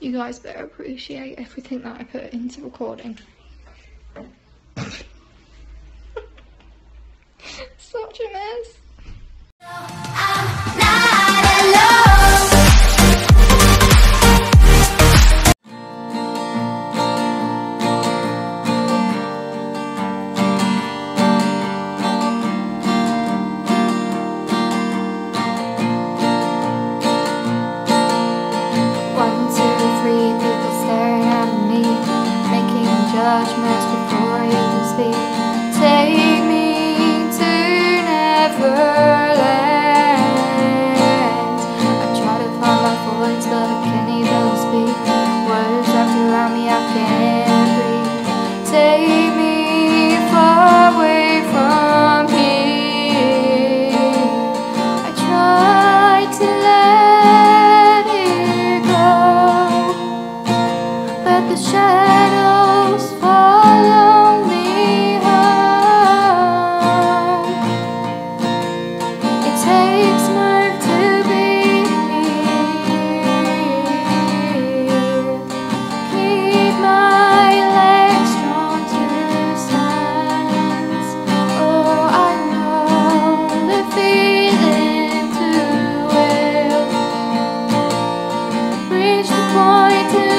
You guys better appreciate everything that I put into recording. Such a mess. I'm not alone. One, two, three people staring at me, making judgments before you can speak. Take me to Neverland. I try to find my voice, but I can't even speak. Words wrapped around me, I can't breathe. Take me far away from here. I tried to let it go, but the shadows follow me home. It takes nerve to be here. Keep my legs strong to stand. Oh, I know the feeling too well. Reach the point